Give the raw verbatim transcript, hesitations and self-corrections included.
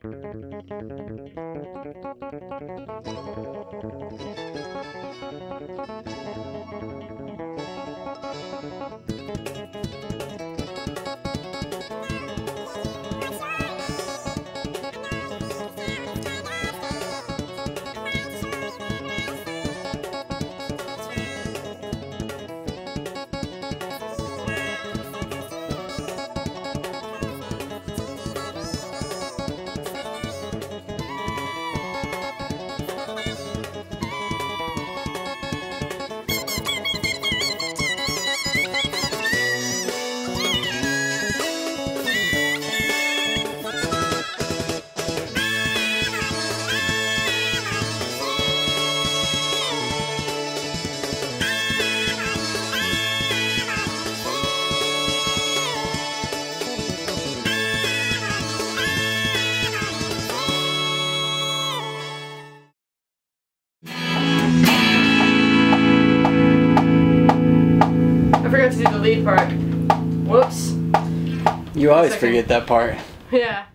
I forgot to do the lead part. Whoops. You always forget that part. Yeah.